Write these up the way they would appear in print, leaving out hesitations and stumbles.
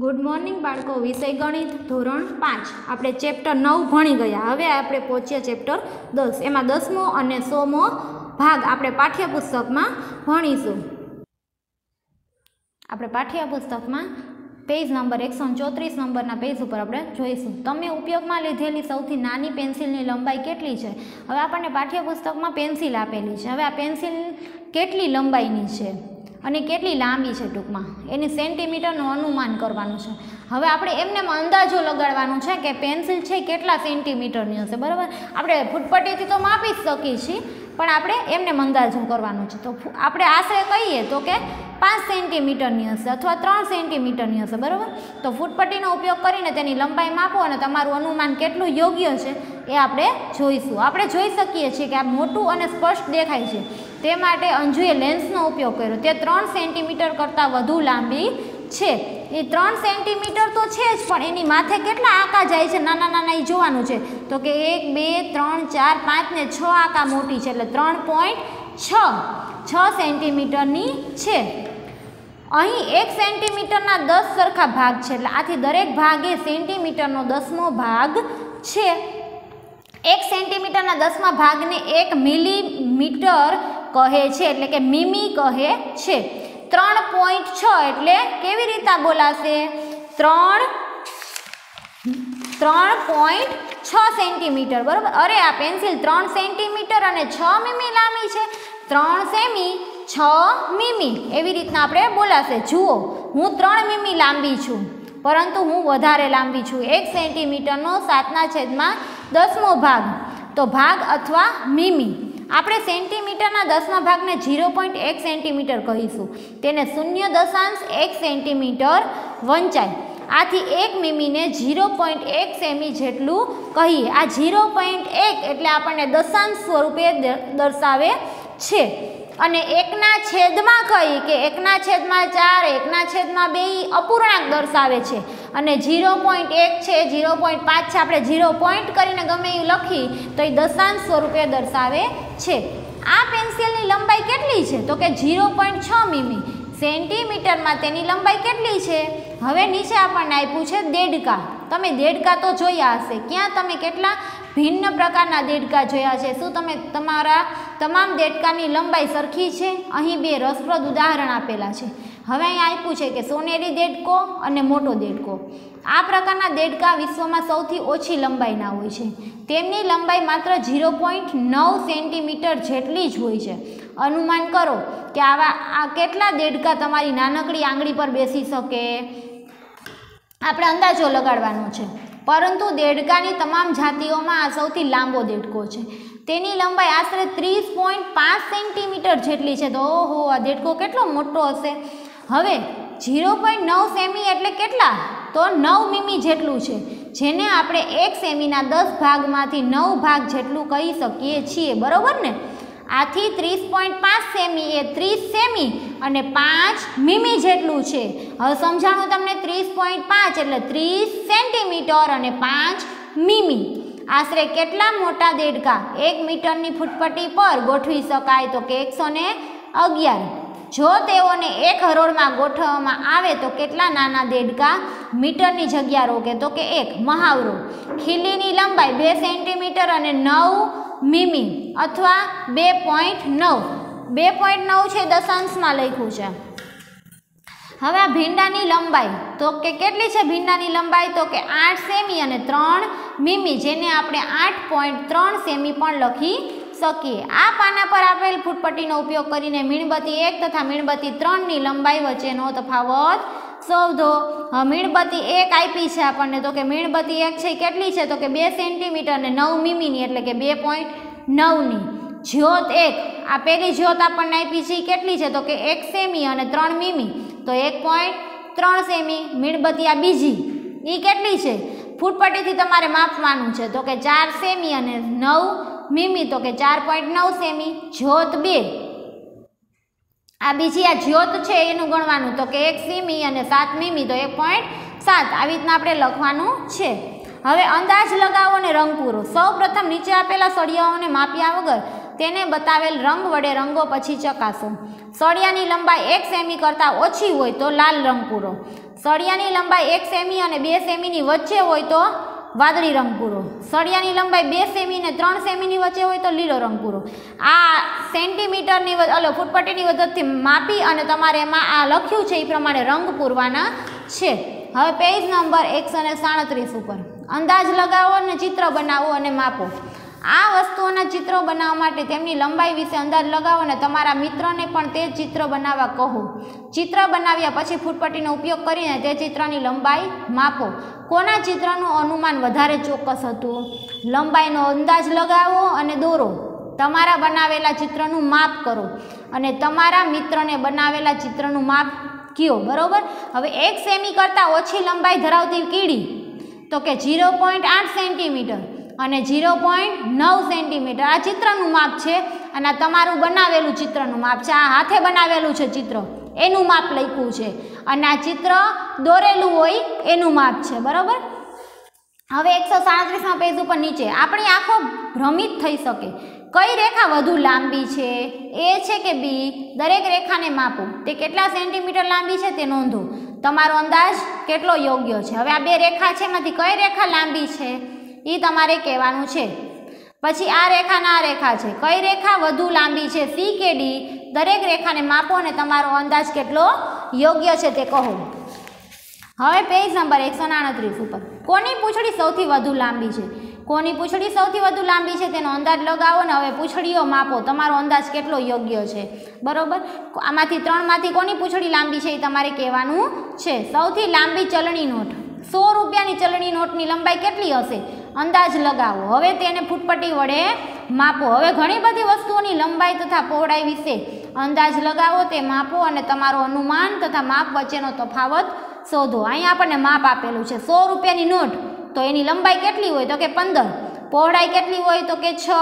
Good morning बाळको। विषय गणित धोरण 5 આપણે ચેપ્ટર 9 ભણી ગયા। હવે આપણે પહોંચ્યા ચેપ્ટર 10। એમાં 10મો અને 100મો ભાગ આપણે પાઠ્યપુસ્તકમાં ભણીશું। આપણે પાઠ્યપુસ્તકમાં પેજ નંબર 134 નંબરના પેજ ઉપર આપણે જોઈશું। તમે ઉપયોગમાં લીધેલી સૌથી નાની પેન્સિલની લંબાઈ કેટલી છે? હવે આપણને પાઠ્યપુસ્તકમાં પેન્સિલ આપેલી છે। હવે આ પેન્સિલ કેટલી લંબાઈની છે અને કેટલી લાંબી છે, ટૂંકમાં એની સેન્ટીમીટરનું અનુમાન કરવાનું છે। હવે આપણે એમને અંદાજો લગાડવાનું છે કે પેન્સિલ છે કેટલા સેન્ટીમીટરની હશે, બરાબર। આપણે ફૂટપટ્ટીથી તો માપી જ શકીએ છીએ, પણ આપણે એમને અંદાજો કરવાનું છે। તો આપણે આશરે કહીએ તો કે 5 સેન્ટીમીટરની હશે અથવા 3 સેન્ટીમીટરની હશે, બરાબર। તો ફૂટપટ્ટીનો ઉપયોગ કરીને તેની લંબાઈ માપો અને તમારું અનુમાન કેટલું યોગ્ય છે એ આપણે જોઈશું। આપણે જોઈ શકીએ છીએ કે આ મોટું અને સ્પષ્ટ દેખાય છે, તે માટે અંજુએ લેન્સનો ઉપયોગ કર્યો। તે 3 સેન્ટીમીટર કરતાં વધુ લાંબી છે। એ 3 સેન્ટીમીટર તો છે જ, પણ એની માથે કેટલા આંકા જાય છે, નાના નાના એ જોવાનું છે। તો કે 1 2 3 4 5 ને 6 આંકા મોટી છે, એટલે 3.6 સેન્ટીમીટરની છે। અહીં 1 સેન્ટીમીટરના 10 સરખા ભાગ છે, એટલે આથી દરેક ભાગ એ સેન્ટીમીટરનો 10મો ભાગ છે। 1 સેન્ટીમીટરના 10મા ભાગને 1 મિલીમીટર કહે છે, એટલે કે મીમી કહે છે। 3.6 એટલે કેવી રીતે બોલાશે? 3.6 સેન્ટીમીટર, બરાબર। અરે આ પેન્સિલ 3 સેન્ટીમીટર અને 6 મીમી લાંબી છે, 3 સેમી 6 મીમી એવી રીતના આપણે બોલાશે। જુઓ, હું 3 મીમી લાંબી છું, પરંતુ હું વધારે લાંબી છું। 1 સેન્ટીમીટરનો 7/10મો ભાગ, તો ભાગ અથવા મીમી। આપણે સેન્ટીમીટરના 10મા ભાગને 0.1 સેન્ટીમીટર કહીશું, તેને 0.1 સેન્ટીમીટર વંચાય। આથી 1 મીમીને 0.1 સેમી જેટલું કહીએ। આ 0.1 એટલે આપણને દશાંશ સ્વરૂપે દર્શાવે છે, અને 1ના છેદમાં કહીએ કે 1/4 1/2 અપૂર્ણાંક દર્શાવે છે, અને 0.1 છે 0.5 છે, આપણે 0 પોઈન્ટ કરીને ગમે એવું લખી તો એ દશાંશ સ્વરૂપે દર્શાવે છે। આ પેન્સિલની લંબાઈ કેટલી છે? તો કે 0.6 મીમી। સેન્ટીમીટરમાં તેની લંબાઈ કેટલી છે? હવે નીચે આપણને આપ્યું છે દેડકા। તમે દેડકા તો જોયા હશે, ક્યાં તમે કેટલા ભિન્ન પ્રકારના દેડકા જોયા છે? શું તમે તમારા તમામ દેડકાની લંબાઈ સરખી છે? અહીં 2 રસપ્રદ ઉદાહરણ આપેલા છે। હવે અહીં આપ્યું છે કે સોનેરી દેડકો અને મોટો દેડકો। આ પ્રકારના દેડકા વિશ્વમાં સૌથી ઓછી લંબાઈના હોય છે, તેમની લંબાઈ માત્ર 0.9 સેન્ટીમીટર જેટલી જ હોય છે। અનુમાન કરો કે આ કેટલા દેડકા તમારી નાનકડી આંગળી પર બેસી શકે? આપણે અંદાજો લગાડવાનો છે, પરંતુ દેડકાની તમામ જાતિઓમાં આ સૌથી લાંબો દેડકો છે। તેની લંબાઈ આશરે 30.5 સેન્ટીમીટર જેટલી છે। તો ઓહો, આ દેડકો કેટલો મોટો હશે! હવે 0.9 સેમી એટલે કેટલા? તો 9 મીમી જેટલું છે, જેને આપણે 1 સેમીના 10 ભાગમાંથી 9 ભાગ જેટલું કહી શકીએ છીએ, બરાબર ને? આથી 30.5 સેમી એ 30 સેમી અને 5 મીમી જેટલું છે। હવે સમજાણું તમને? 30.5 એટલે 30 સેન્ટીમીટર અને 5 મીમી। આશરે કેટલા મોટા દેડકા 1 મીટરની ફૂટપટ્ટી પર ગોઠવી શકાય? તો કે 111। જો તેઓને 1 હરોળમાં ગોઠવવામાં આવે તો કેટલા નાના દેડકા મીટરની જગ્યા રોકે? તો કે 1। મહાવરો: ખીલીની લંબાઈ 2 સેન્ટીમીટર અને 9 મીમી અથવા 2.9 છે, દશાંશમાં લખ્યું છે। હવે આ ભીંડાની લંબાઈ તો કે કેટલી છે? ભીંડાની લંબાઈ તો કે 8 સેમી અને 3 મીમી, જેને આપણે 8.3 સેમી પણ લખી શકીએ। આ પાના પર આપેલ ફૂટપટ્ટીનો ઉપયોગ કરીને મીણબત્તી 1 તથા મીણબત્તી 3ની લંબાઈ વચ્ચેનો તફાવત શોધો। મીણબત્તી 1 આપી છે આપણને, તો કે મીણબત્તી 1 છે કેટલી છે? તો કે 2 સેન્ટીમીટર અને 9 મીમીની, એટલે કે 2.9ની। જ્યોત 1, આ પેલી જ્યોત આપણને આપી છે કેટલી છે? તો કે 1 સેમી અને 3 મીમી, તો 1.3 સેમી। મીણબત્તી આ બીજી એ કેટલી છે? ફૂટપટ્ટીથી તમારે માપવાનું છે, તો કે 4 સેમી અને 9 મીમી, તો કે 4.9 સેમી। જ્યોત 2, આ બીજી આ જ્યોત છે એનું ગણવાનું, તો કે 1 સેમી અને 7 મીમી, તો 1.7। આવી રીતના આપણે લખવાનું છે। હવે અંદાજ લગાવો અને રંગ પૂરો। સૌ પ્રથમ નીચે આપેલા સળિયાઓને માપ્યા વગર તેને બતાવેલ રંગ વડે રંગો, પછી ચકાસો। સળિયાની લંબાઈ 1 સેમી કરતાં ઓછી હોય તો લાલ રંગ પૂરો, સળિયાની લંબાઈ 1 સેમી અને 2 સેમીની વચ્ચે હોય તો વાદળી રંગ પૂરો, સળિયાની લંબાઈ 2 સેમી ને 3 સેમીની વચ્ચે હોય તો લીલો રંગ પૂરો. આ સેન્ટીમીટરની ફૂટપટ્ટીની મદદથી માપી અને તમારે એમાં આ લખ્યું છે એ પ્રમાણે રંગ પૂરવાના છે. હવે પેજ નંબર 137 ઉપર અંદાજ લગાવો અને ચિત્ર બનાવો અને માપો. આ વસ્તુઓના ચિત્રો બનાવવા માટે તેમની લંબાઈ વિશે અંદાજ લગાવો અને તમારા મિત્રને પણ તે ચિત્ર બનાવવા કહો. ચિત્ર બનાવ્યા પછી ફૂટપટ્ટીનો ઉપયોગ કરીને તે ચિત્રની લંબાઈ માપો. કોના ચિત્રનું અનુમાન વધારે ચોક્કસ હતું? લંબાઈનો અંદાજ લગાવો અને દોરો. તમારા બનાવેલા ચિત્રનું માપ કરો અને તમારા મિત્રને બનાવેલા ચિત્રનું માપ કયો. બરોબર. હવે 1 સેમી કરતાં ઓછી લંબાઈ ધરાવતી કીડી તો કે 0.8 સેન્ટીમીટર અને 0.9 સેન્ટીમીટર આ ચિત્રનું માપ છે અને આ તમારું બનાવેલું ચિત્રનું માપ છે. આ હાથે બનાવેલું છે ચિત્ર એનું માપ લખ્યું છે અને આ ચિત્ર દોરેલું હોય એનું માપ છે. બરાબર. હવે 137 પેજ ઉપર નીચે આપણી આંખો ભ્રમિત થઈ શકે. કઈ રેખા વધુ લાંબી છે? એ છે કે બી? દરેક રેખાને માપો. તે કેટલા સેન્ટીમીટર લાંબી છે તે નોંધો. તમારો અંદાજ કેટલો યોગ્ય છે? હવે આ બે રેખા છે એમાંથી કઈ રેખા લાંબી છે એ તમારે કહેવાનું છે. પછી આ રેખાના આ રેખા છે, કઈ રેખા વધુ લાંબી છે? સી કે ડી? દરેક રેખાને માપો અને તમારો અંદાજ કેટલો યોગ્ય છે તે કહો. હવે પેજ નંબર 139 ઉપર કોની પૂંછડી સૌથી વધુ લાંબી છે? કોની પૂંછડી સૌથી વધુ લાંબી છે તેનો અંદાજ લગાવો ને હવે પૂંછડીઓ માપો. તમારો અંદાજ કેટલો યોગ્ય છે. બરોબર. આમાંથી 3માંથી કોની પૂંછડી લાંબી છે એ તમારે કહેવાનું છે. સૌથી લાંબી ચલણી નોટ 100 રૂપિયાની ચલણી નોટની લંબાઈ કેટલી હશે? અંદાજ લગાવો. હવે તેને ફૂટપટ્ટી વડે માપો. હવે ઘણી બધી વસ્તુઓની લંબાઈ તથા પહોળાઈ વિશે અંદાજ લગાવો, તે માપો અને તમારો અનુમાન તથા માપ વચ્ચેનો તફાવત શોધો. અહીંયા આપણને માપ આપેલું છે. 100 રૂપિયાની નોટ તો એની લંબાઈ કેટલી હોય તો કે 15, પહોળાઈ કેટલી હોય તો કે 6.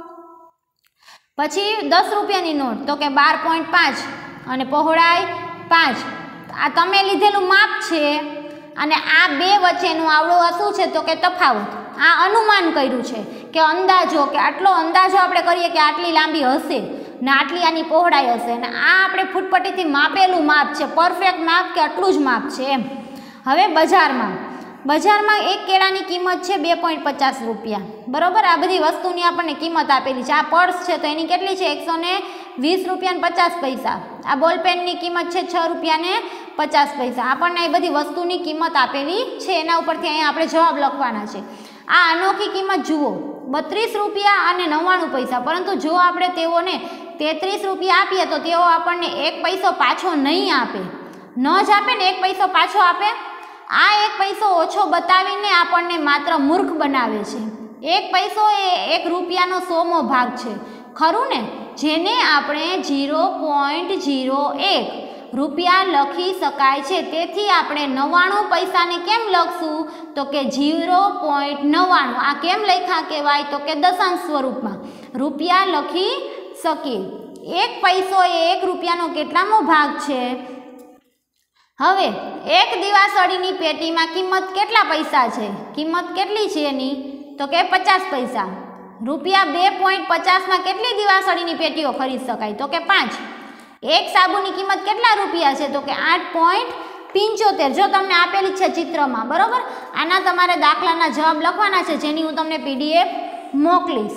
પછી 10 રૂપિયાની નોટ તો કે 12.5 અને પહોળાઈ 5. આ તમે લીધેલું માપ છે અને આ બે વચ્ચેનું આવડો શું છે તો કે તફાવત. આ અનુમાન કર્યું છે કે અંદાજો કે આટલો અંદાજો આપણે કરીએ કે આટલી લાંબી હશે ને આટલી આની પહોળાઈ હશે અને આ આપણે ફૂટપટ્ટીથી માપેલું માપ છે, પરફેક્ટ માપ કે આટલું જ માપ છે એમ. હવે બજારમાં એક કેળાની કિંમત છે 2.50 રૂપિયા. બરાબર. આ બધી વસ્તુની આપણને કિંમત આપેલી છે. આ પર્સ છે તો એની કેટલી છે? 120 રૂપિયા 50 પૈસા. આ બોલપેનની કિંમત છે 6 રૂપિયા 50 પૈસા. આપણને એ બધી વસ્તુની કિંમત આપેલી છે. એના ઉપરથી અહીંયા આપણે જવાબ લખવાના છે. આ અનોખી કિંમત જુઓ 32 રૂપિયા અને 99 પૈસા. પરંતુ જો આપણે તેઓને 33 રૂપિયા આપીએ તો તેઓ આપણને 1 પૈસો પાછો નહીં આપે. ન જ આપે ને 1 પૈસો પાછો આપે. આ 1 પૈસો ઓછો બતાવીને આપણને માત્ર મૂર્ખ બનાવે છે. 1 પૈસો એ 1 રૂપિયાનો 100મો ભાગ છે. ખરું ને? જેને આપણે 0.01 રૂપિયા લખી શકાય છે. તેથી આપણે 99 પૈસાને કેમ લખશું તો કે 0.99. આ કેમ લખ્યા કહેવાય તો કે દશાંશ સ્વરૂપમાં રૂપિયા લખી શકીએ. 1 પૈસો એ 1 રૂપિયાનો કેટલામો ભાગ છે? હવે એક દિવાસળીની પેટીમાં કિંમત કેટલા પૈસા છે? કિંમત કેટલી છે એની તો કે 50 પૈસા. રૂપિયા 2.50માં કેટલી દિવાસળીની પેટીઓ ખરીદ શકાય તો કે 5. એક સાબુની કિંમત કેટલા રૂપિયા છે તો કે 8.75. જો તમને આપેલી છે ચિત્રમાં. બરોબર. આના તમારે દાખલાના જવાબ લખવાના છે જેની હું તમને PDF મોકલીશ.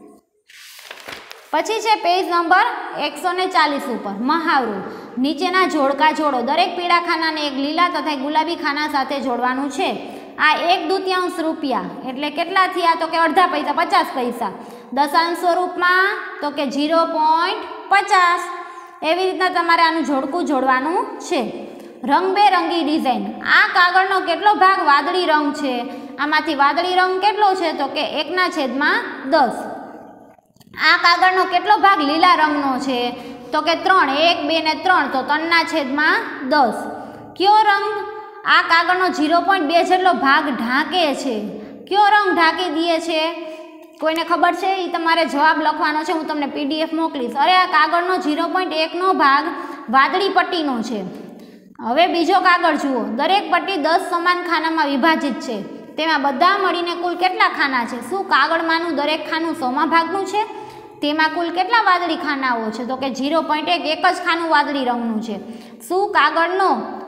પછી છે પેજ નંબર 140 ઉપર મહાવરો. નીચેના જોડકા જોડો. દરેક પીળા ખાનાને એક લીલા તથા ગુલાબી ખાના સાથે જોડવાનું છે. આ 1/2 રૂપિયા એટલે કેટલા થયા તો કે અડધા પૈસા 50 પૈસા. દશાંશ સ્વરૂપમાં તો કે 0.50. એવી રીતના તમારે આનું જોડકું જોડવાનું છે. રંગબેરંગી ડિઝાઇન. આ કાગળનો કેટલો ભાગ વાદળી રંગ છે? આમાંથી વાદળી રંગ કેટલો છે તો કે 1/10. આ કાગળનો કેટલો ભાગ લીલા રંગનો છે તો કે 3. 1, 2 ને 3 તો 3/10. કયો રંગ આ કાગળનો 0.2 જેટલો ભાગ ઢાંકે છે? કયો રંગ ઢાંકી દે છે? કોઈને ખબર છે? એ તમારે જવાબ લખવાનો છે. હું તમને PDF મોકલીશ. અરે આ કાગળનો 0.1નો ભાગ વાદળી પટ્ટીનો છે. હવે બીજો કાગળ જુઓ. દરેક પટ્ટી 10 સમાન ખાનામાં વિભાજિત છે. તેમાં બધા મળીને કુલ કેટલા ખાના છે? શું કાગળમાંનું દરેક ખાનું 100મા ભાગનું છે? તેમાં કુલ કેટલા વાદળી ખાનાઓ છે તો કે 0.1. એક જ ખાનું વાદળી રંગનું છે. શું કાગળનો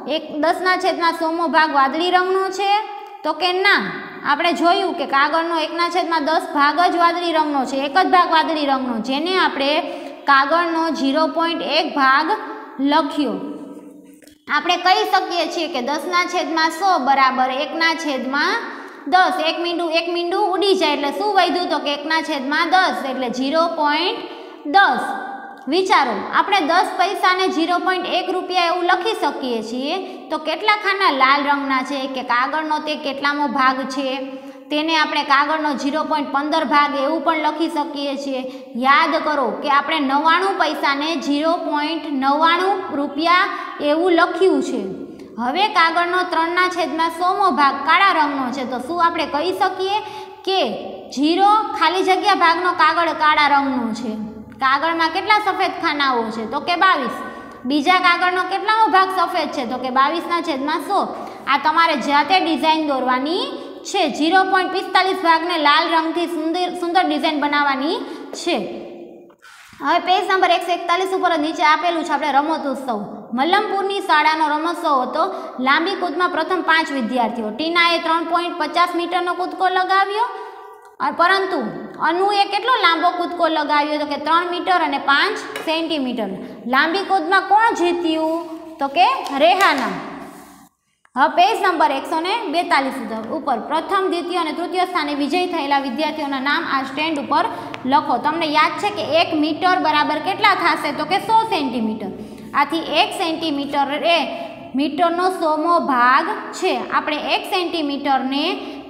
10/100 ભાગ વાદળી રંગનો છે? તો કે ના. આપણે જોયું કે કાગળનો 1/10 ભાગ જ વાદળી રંગનો છે, એક જ ભાગ વાદળી રંગનો, જેને આપણે કાગળનો 0.1 ભાગ લખ્યો. આપણે કહી શકીએ છીએ કે 10/100 બરાબર 1/10. એક મીંડું ઉડી જાય એટલે શું વધ્યું? તો કે 1/10 એટલે 0.10. વિચારો, આપણે 10 પૈસાને 0.1 રૂપિયા એવું લખી શકીએ છીએ. તો કેટલા ખાના લાલ રંગના છે કે કાગળનો તે કેટલામો ભાગ છે તેને આપણે કાગળનો 0.15 ભાગ એવું પણ લખી શકીએ છીએ. યાદ કરો કે આપણે 99 પૈસાને 0.99 રૂપિયા એવું લખ્યું છે. હવે કાગળનો 3/100 ભાગ કાળા રંગનો છે. તો શું આપણે કહી શકીએ કે 0 ખાલી જગ્યા ભાગનો કાગળ કાળા રંગનો છે? કાગળમાં કેટલા સફેદ ખાનાઓ છે? તો કે 22. બીજા કાગળનો કેટલામો ભાગ સફેદ છે? તો કે 22/100. આ તમારે જાતે ડિઝાઇન દોરવાની છે. 0.45 ભાગને લાલ રંગથી સુંદર ડિઝાઇન બનાવવાની છે. હવે પેજ નંબર 141 ઉપર નીચે આપેલું છે આપણે રમતોત્સવ. મલ્લમપુરની શાળાનો રમતોત્સવ હતો. લાંબી કૂદમાં પ્રથમ 5 વિદ્યાર્થીઓ. ટીનાએ 3.50 મીટરનો કૂદકો લગાવ્યો, પરંતુ અનુએ કેટલો લાંબો કૂદકો લગાવ્યો? તો કે 3 મીટર અને 5 સેન્ટીમીટર. લાંબી કૂદમાં કોણ જીત્યું? તો કે રેહાના. હવે પેજ નંબર 142 ઉપર પ્રથમ, દ્વિતીય અને તૃતીય સ્થાને વિજયી થયેલા વિદ્યાર્થીઓના નામ આ સ્ટેન્ડ ઉપર લખો. તમને યાદ છે કે 1 મીટર બરાબર કેટલા થશે? તો કે 100 સેન્ટીમીટર. આથી 1 સેન્ટીમીટર એ મીટરનો 100મો ભાગ છે. આપણે 1 સેન્ટીમીટરને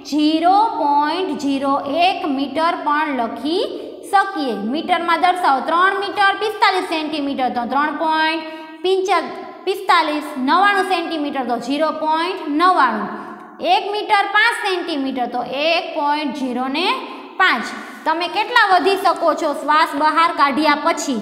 0.01 મીટર પણ લખી શકીએ. મીટરમાં દર્શાવો. 3 મીટર 45 સેન્ટીમીટર તો 3.45. 99 સેન્ટીમીટર તો 0.99. 1 મીટર 5 સેન્ટીમીટર તો 1.05. તમે કેટલા વધી શકો છો શ્વાસ બહાર કાઢ્યા પછી?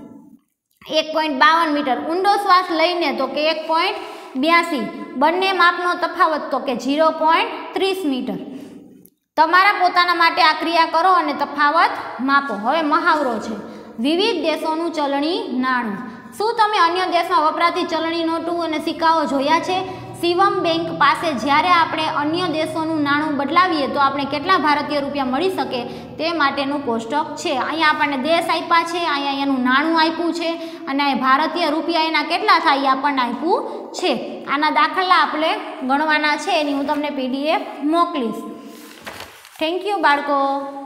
1.52 મીટર. ઊંડો શ્વાસ લઈને તો કે 1.82. બંને માપનો તફાવત તો કે 0.30 મીટર. તમારા પોતાના માટે આ ક્રિયા કરો અને તફાવત માપો. હવે મહાવરો છે. વિવિધ દેશોનું ચલણી નાણું. શું તમે અન્ય દેશમાં વપરાતી ચલણી નોટો અને સિક્કાઓ જોયા છે? શિવમ બેંક પાસે જ્યારે આપણે અન્ય દેશોનું નાણું બદલાવીએ તો આપણે કેટલા ભારતીય રૂપિયા મળી શકે તે માટેનું કોષ્ટક છે. અહીંયા આપણને દેશ આપ્યા છે, અહીંયા એનું નાણું આપ્યું છે, અને ભારતીય રૂપિયા એના કેટલા થાય એ આપણને આપ્યું છે. આના દાખલા આપણે ગણવાના છે, એની હું તમને PDF મોકલીશ. થેન્ક યુ બાળકો.